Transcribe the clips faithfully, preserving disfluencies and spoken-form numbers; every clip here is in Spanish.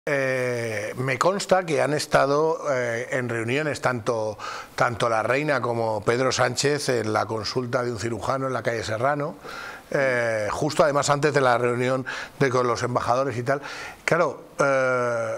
Eh, me consta que han estado eh, en reuniones tanto, tanto la reina como Pedro Sánchez en la consulta de un cirujano en la calle Serrano, eh, justo además antes de la reunión de, con los embajadores y tal. Claro, eh,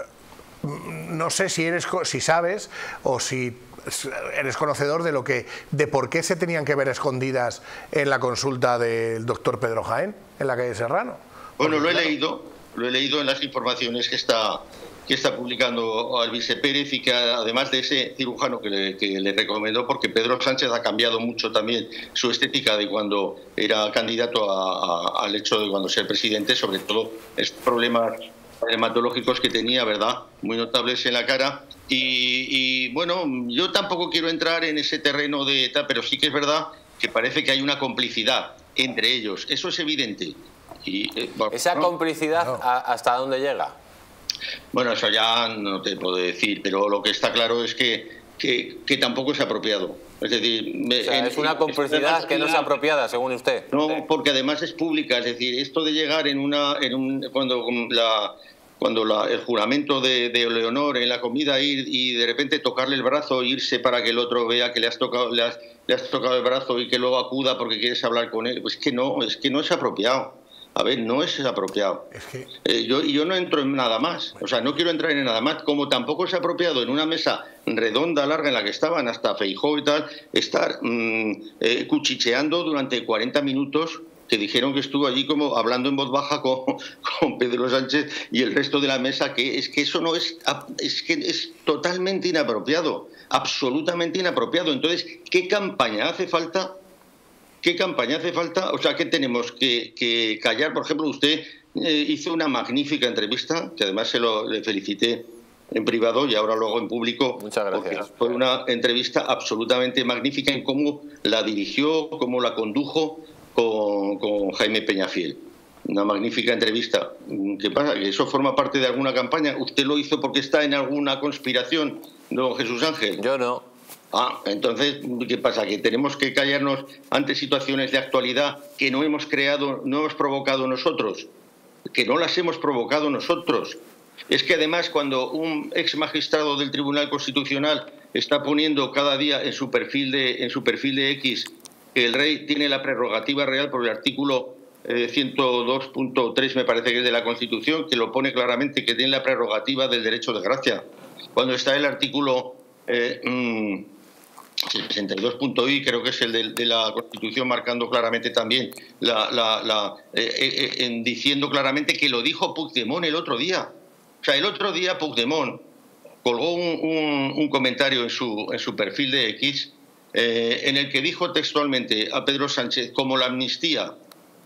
no sé si, eres, si sabes o si eres conocedor de lo que, de por qué se tenían que ver escondidas en la consulta del doctor Pedro Jaén en la calle Serrano. Bueno, lo he leído. Lo he leído en las informaciones que está, que está publicando Alvise Pérez y que además de ese cirujano que le, que le recomendó, porque Pedro Sánchez ha cambiado mucho también su estética de cuando era candidato a, a, al hecho de cuando ser presidente, sobre todo estos problemas dermatológicos que tenía, ¿verdad?, muy notables en la cara. Y, y bueno, yo tampoco quiero entrar en ese terreno de tal, pero sí que es verdad que parece que hay una complicidad entre ellos, eso es evidente. Y, eh, bueno, ¿Esa ¿no? complicidad no. hasta dónde llega? Bueno, eso ya no te puedo decir, pero lo que está claro es que, que, que tampoco es apropiado. Es decir, o sea, en, es una complicidad es que no es apropiada, según usted. No, porque además es pública. Es decir, esto de llegar en una, en un, cuando la, cuando la, el juramento de, de Leonor en la comida, ir y de repente tocarle el brazo, irse para que el otro vea que le has tocado, le has, le has tocado el brazo y que luego acuda porque quieres hablar con él, pues que no, es que no es apropiado. A ver, no es apropiado. Es que... eh, yo, yo no entro en nada más. O sea, no quiero entrar en nada más. Como tampoco es apropiado en una mesa redonda, larga, en la que estaban hasta Feijóo y tal, estar mmm, eh, cuchicheando durante cuarenta minutos, que dijeron que estuvo allí como hablando en voz baja con, con Pedro Sánchez y el resto de la mesa, que es que eso no es... Es que es totalmente inapropiado. Absolutamente inapropiado. Entonces, ¿qué campaña hace falta? ¿Qué campaña hace falta? O sea, ¿qué tenemos que, que callar? Por ejemplo, usted eh, hizo una magnífica entrevista, que además se lo le felicité en privado y ahora luego en público. Muchas gracias. Fue una entrevista absolutamente magnífica en cómo la dirigió, cómo la condujo con, con Jaime Peñafiel. Una magnífica entrevista. ¿Qué pasa? ¿Que eso forma parte de alguna campaña? ¿Usted lo hizo porque está en alguna conspiración, don Jesús Ángel? Yo no. Ah, entonces, ¿qué pasa? ¿Que tenemos que callarnos ante situaciones de actualidad que no hemos creado, no hemos provocado nosotros? Que no las hemos provocado nosotros. Es que además cuando un ex magistrado del Tribunal Constitucional está poniendo cada día en su perfil de, en su perfil de X que el rey tiene la prerrogativa real por el artículo eh, ciento dos punto tres, me parece que es de la Constitución, que lo pone claramente, que tiene la prerrogativa del derecho de gracia. Cuando está el artículo... Eh, mmm, sesenta y dos punto i, creo que es el de, de la Constitución, marcando claramente también, la, la, la, eh, eh, en, diciendo claramente que lo dijo Puigdemont el otro día. O sea, el otro día Puigdemont colgó un, un, un comentario en su, en su perfil de X eh, en el que dijo textualmente a Pedro Sánchez, como la amnistía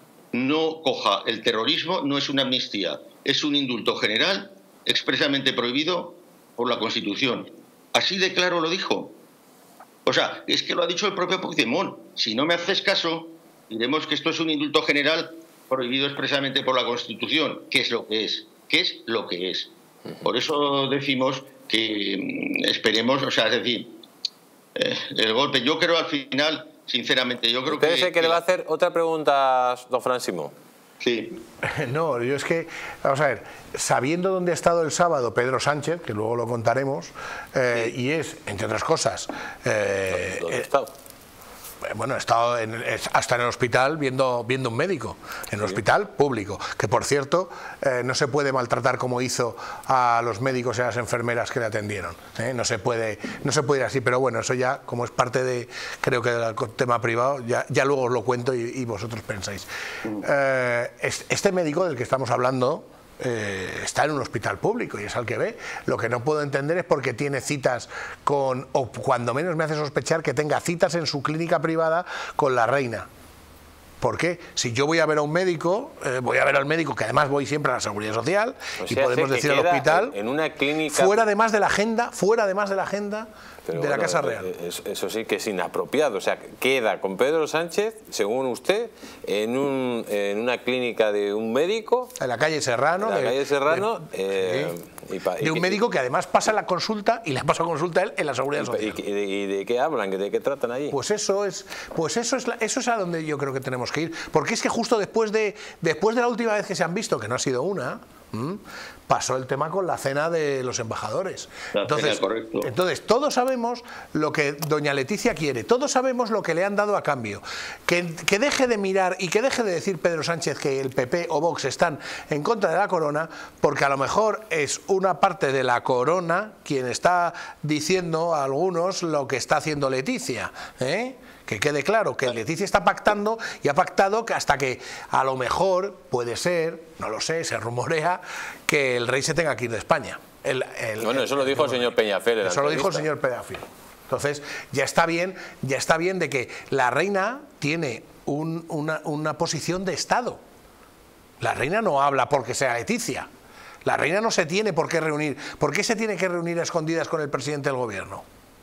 no coja el terrorismo, no es una amnistía, es un indulto general expresamente prohibido por la Constitución. Así de claro lo dijo. O sea, es que lo ha dicho el propio Puigdemont. Si no me haces caso, diremos que esto es un indulto general prohibido expresamente por la Constitución. ¿Qué es lo que es? ¿Qué es lo que es? Por eso decimos que esperemos, o sea, es decir, eh, el golpe. Yo creo al final, sinceramente, yo creo ¿Usted que... Usted que le va a hacer otra pregunta, don Fran Simó? Sí. No, yo es que, vamos a ver, sabiendo dónde ha estado el sábado Pedro Sánchez, que luego lo contaremos, eh, y es, entre otras cosas, eh, ¿Dónde ha eh, estado? Bueno, he estado en, hasta en el hospital viendo, viendo un médico, en un sí. hospital público, que por cierto eh, no se puede maltratar como hizo a los médicos y a las enfermeras que le atendieron, ¿eh? no se puede no se puede ir así, pero bueno, eso ya como es parte de, creo que del tema privado, ya, ya luego os lo cuento y, y vosotros pensáis. Eh, este médico del que estamos hablando Eh, está en un hospital público y es al que ve. Lo que no puedo entender es por qué tiene citas con, o cuando menos me hace sospechar que tenga citas en su clínica privada con la reina. ¿Por qué? Si yo voy a ver a un médico, eh, voy a ver al médico, que además voy siempre a la Seguridad Social, o sea, y podemos decir al hospital, en una clínica... fuera además de la agenda, fuera además de la agenda Pero de bueno, la Casa Real. Eso, eso sí que es inapropiado. O sea, queda con Pedro Sánchez, según usted, en, un, en una clínica de un médico... En la calle Serrano. En la de, calle Serrano. De, eh, sí. y pa, y de un que, médico que además pasa la consulta y le pasa consulta a él en la Seguridad Social. ¿Y, y, de, y de qué hablan? ¿De qué tratan allí? Pues eso es, pues eso es, la, eso es a donde yo creo que tenemos que ir. Porque es que justo después de, después de la última vez que se han visto, que no ha sido una, ¿Mm? Pasó el tema con la cena de los embajadores. La entonces, cena, correcto. entonces, todos sabemos lo que doña Leticia quiere, todos sabemos lo que le han dado a cambio. Que, que deje de mirar y que deje de decir Pedro Sánchez que el P P o Vox están en contra de la corona, porque a lo mejor es una parte de la corona quien está diciendo a algunos lo que está haciendo Leticia, ¿eh? Que quede claro que Leticia está pactando y ha pactado que hasta que a lo mejor puede ser, no lo sé, se rumorea que el rey se tenga que ir de España. El, el, bueno, eso lo dijo el, el señor Peñafiel. Eso lo dijo el señor Peñafiel. Entonces, ya está bien, ya está bien de que la reina tiene un, una, una posición de Estado. La reina no habla porque sea Leticia. La reina no se tiene por qué reunir. ¿Por qué se tiene que reunir a escondidas con el presidente del gobierno?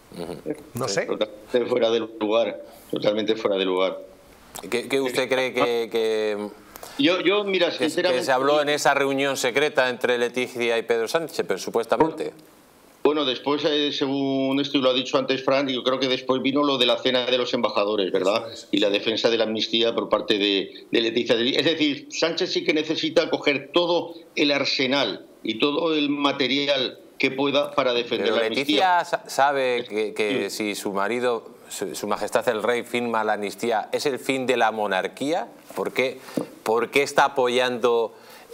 No sé. Totalmente fuera del lugar, totalmente fuera de lugar. ¿Qué, qué usted cree que, que, yo, yo, mira, que, sinceramente, que se habló en esa reunión secreta entre Leticia y Pedro Sánchez, pero supuestamente? Bueno, después, eh, según esto lo ha dicho antes Fran, yo creo que después vino lo de la cena de los embajadores, ¿verdad? Y la defensa de la amnistía por parte de, de Leticia. Es decir, Sánchez sí que necesita coger todo el arsenal y todo el material que pueda para defender Pero la Leticia amnistía. sabe que, que si su marido, su, su majestad el rey, firma la amnistía, ¿es el fin de la monarquía? ¿Por qué, ¿Por qué está apoyando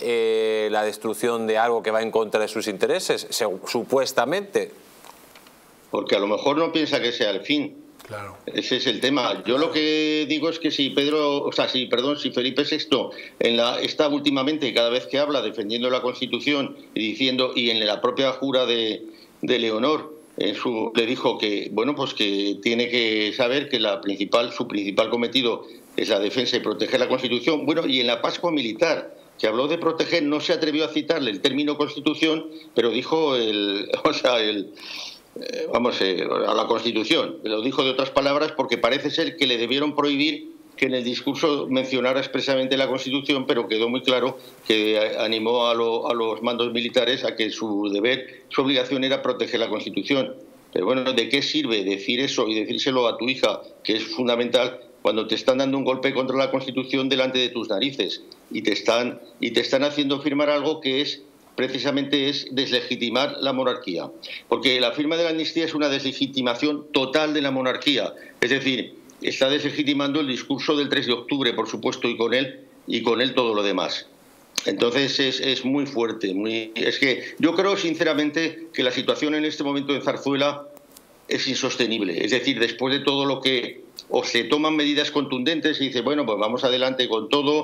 eh, la destrucción de algo que va en contra de sus intereses, se, supuestamente? Porque a lo mejor no piensa que sea el fin. Claro. Ese es el tema. Yo lo que digo es que si Pedro, o sea, si, perdón, si Felipe sexto en la, está últimamente, cada vez que habla, defendiendo la Constitución y diciendo, y en la propia jura de, de Leonor, en su, le dijo que, bueno, pues que tiene que saber que la principal, su principal cometido es la defensa y proteger la Constitución. Bueno, y en la Pascua Militar, que habló de proteger, no se atrevió a citarle el término Constitución, pero dijo el, o sea, el Eh, vamos, eh, a la Constitución. Lo dijo de otras palabras porque parece ser que le debieron prohibir que en el discurso mencionara expresamente la Constitución, pero quedó muy claro que animó a, lo, a los mandos militares a que su deber, su obligación era proteger la Constitución. Pero bueno, ¿de qué sirve decir eso y decírselo a tu hija, que es fundamental, cuando te están dando un golpe contra la Constitución delante de tus narices y te están, y te están haciendo firmar algo que es precisamente es deslegitimar la monarquía, porque la firma de la amnistía es una deslegitimación total de la monarquía, es decir, está deslegitimando el discurso del tres de octubre, por supuesto, y con él y con él todo lo demás. Entonces es, es muy fuerte, muy, es que yo creo sinceramente que la situación en este momento en Zarzuela es insostenible, es decir, después de todo lo que o se toman medidas contundentes y dice, bueno, pues vamos adelante con todo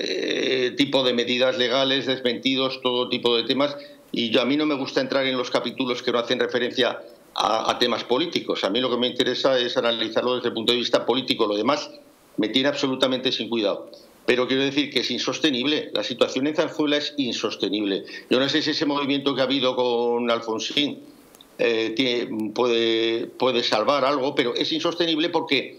eh, tipo de medidas legales, desmentidos, todo tipo de temas. Y yo, a mí no me gusta entrar en los capítulos que no hacen referencia a, a temas políticos. A mí lo que me interesa es analizarlo desde el punto de vista político. Lo demás me tiene absolutamente sin cuidado. Pero quiero decir que es insostenible. La situación en Zarzuela es insostenible. Yo no sé si ese movimiento que ha habido con Alfonsín eh, tiene, puede, puede salvar algo, pero es insostenible porque...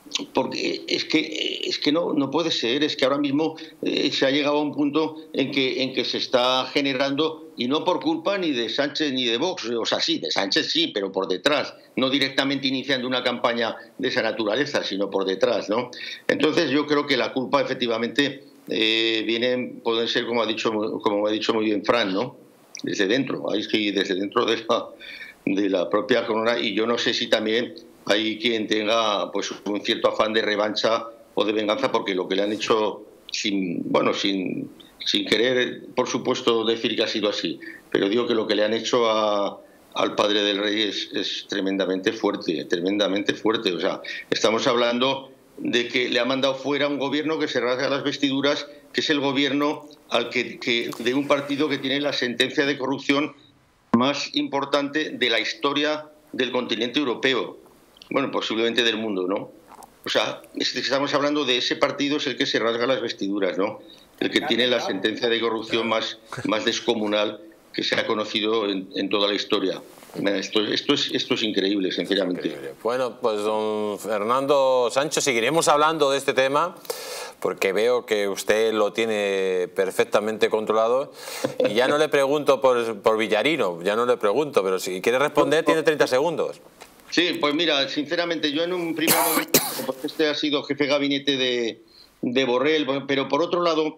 porque es que es que no no puede ser, es que ahora mismo eh, se ha llegado a un punto en que en que se está generando, y no por culpa ni de Sánchez ni de Vox, o sea, sí, de Sánchez sí, pero por detrás, no directamente iniciando una campaña de esa naturaleza, sino por detrás, ¿no? Entonces yo creo que la culpa efectivamente eh, viene, puede ser, como ha dicho como ha dicho muy bien Fran, ¿no? Desde dentro, ahí es que desde dentro de la, de la propia corona, y yo no sé si también hay quien tenga pues un cierto afán de revancha o de venganza, porque lo que le han hecho sin bueno sin, sin querer, por supuesto, decir que ha sido así, pero digo que lo que le han hecho a, al padre del rey es, es tremendamente fuerte, tremendamente fuerte. O sea, estamos hablando de que le ha mandado fuera un gobierno que se rasga las vestiduras, que es el gobierno al que, que de un partido que tiene la sentencia de corrupción más importante de la historia del continente europeo. Bueno, posiblemente del mundo, ¿no? O sea, estamos hablando de ese partido, es el que se rasga las vestiduras, ¿no? El que tiene la sentencia de corrupción más, más descomunal que se ha conocido en, en toda la historia. Esto, esto, es, esto es increíble, sinceramente. Increíble. Bueno, pues don Fernando Sancho, seguiremos hablando de este tema, porque veo que usted lo tiene perfectamente controlado. Y ya no le pregunto por, por Villarino, ya no le pregunto, pero si quiere responder tiene treinta segundos. Sí, pues mira, sinceramente, yo en un primer momento, porque este ha sido jefe de gabinete de, de Borrell, pero por otro lado,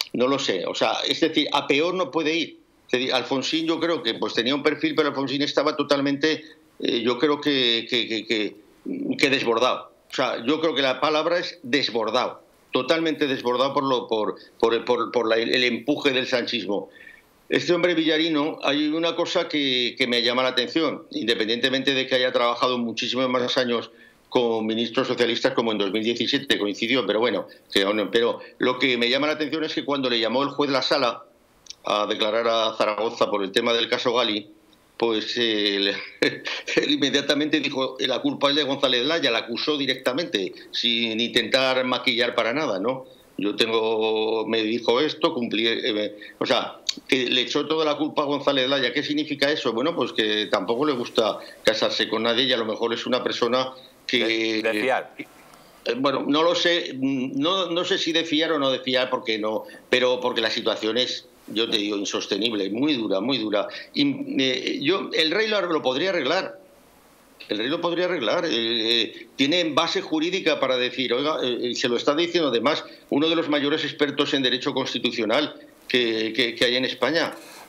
no lo sé. O sea, es decir, a peor no puede ir. Es decir, Alfonsín yo creo que pues tenía un perfil, pero Alfonsín estaba totalmente, eh, yo creo que, que, que, que, que desbordado. O sea, yo creo que la palabra es desbordado, totalmente desbordado por, lo, por, por, por, por la, el empuje del sanchismo. Este hombre Villarino, hay una cosa que, que me llama la atención, independientemente de que haya trabajado muchísimos más años con ministros socialistas, como en dos mil diecisiete coincidió, pero bueno, que, pero lo que me llama la atención es que cuando le llamó el juez La Sala a declarar a Zaragoza por el tema del caso Gali, pues eh, él, él inmediatamente dijo la culpa es de González Laya, la acusó directamente, sin intentar maquillar para nada, ¿no? Yo tengo, me dijo esto, cumplí, eh, o sea, que le echó toda la culpa a González Laya. ¿Qué significa eso? Bueno, pues que tampoco le gusta casarse con nadie y a lo mejor es una persona que... De, de fiar. Eh, bueno, no lo sé, no, no sé si de fiar o no de fiar, porque no, pero porque la situación es, yo te digo, insostenible, muy dura, muy dura. Y eh, yo, el rey lo, lo podría arreglar. El rey lo podría arreglar. Eh, tiene base jurídica para decir, oiga, eh, se lo está diciendo además uno de los mayores expertos en derecho constitucional que, que, que hay en España.